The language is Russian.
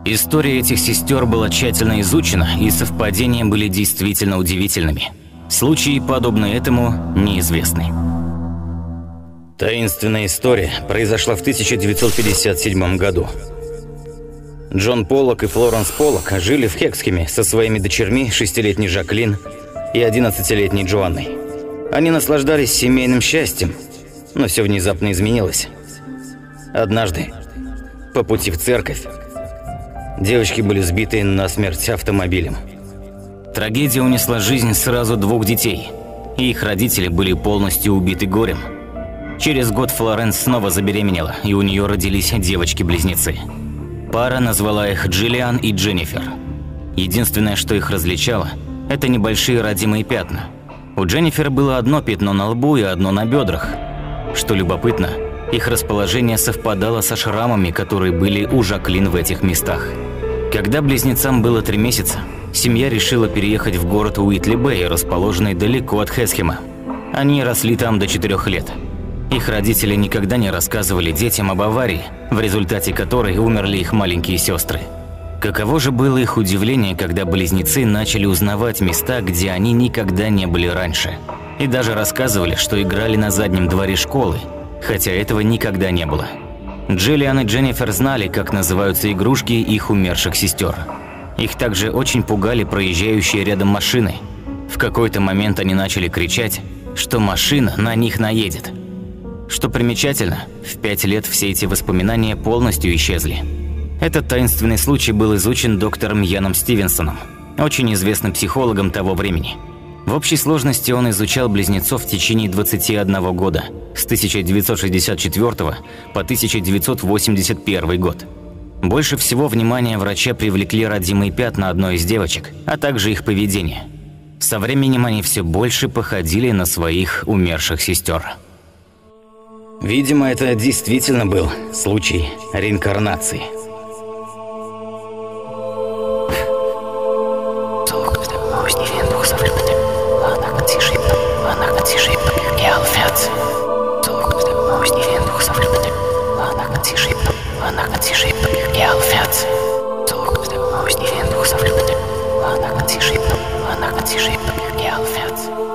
История этих сестер была тщательно изучена, и совпадения были действительно удивительными. Случаи, подобные этому, неизвестны. Таинственная история произошла в 1957 году. Джон Поллок и Флоренс Поллок жили в Хексхеме со своими дочерьми, 6-летней Жаклин и 11-летней Джоанной. Они наслаждались семейным счастьем, но все внезапно изменилось. Однажды, по пути в церковь, девочки были сбиты насмерть автомобилем. Трагедия унесла жизнь сразу 2 детей, и их родители были полностью убиты горем. Через год Флоренс снова забеременела, и у нее родились девочки-близнецы. Пара назвала их Джиллиан и Дженнифер. Единственное, что их различало, это небольшие родимые пятна. У Дженнифер было одно пятно на лбу и одно на бедрах. Что любопытно, их расположение совпадало со шрамами, которые были у Жаклин в этих местах. Когда близнецам было 3 месяца, семья решила переехать в город Уитли-Бэй, расположенный далеко от Хексхема. Они росли там до 4 лет. Их родители никогда не рассказывали детям об аварии, в результате которой умерли их маленькие сестры. Каково же было их удивление, когда близнецы начали узнавать места, где они никогда не были раньше. И даже рассказывали, что играли на заднем дворе школы, хотя этого никогда не было. Джиллиан и Дженнифер знали, как называются игрушки их умерших сестер. Их также очень пугали проезжающие рядом машины. В какой-то момент они начали кричать, что машина на них наедет. Что примечательно, в 5 лет все эти воспоминания полностью исчезли. Этот таинственный случай был изучен доктором Яном Стивенсоном, очень известным психологом того времени. В общей сложности он изучал близнецов в течение 21 года, с 1964 по 1981 год. Больше всего внимания врача привлекли родимые пятна одной из девочек, а также их поведение. Со временем они все больше походили на своих умерших сестер. Видимо, это действительно был случай реинкарнации. Gealfert.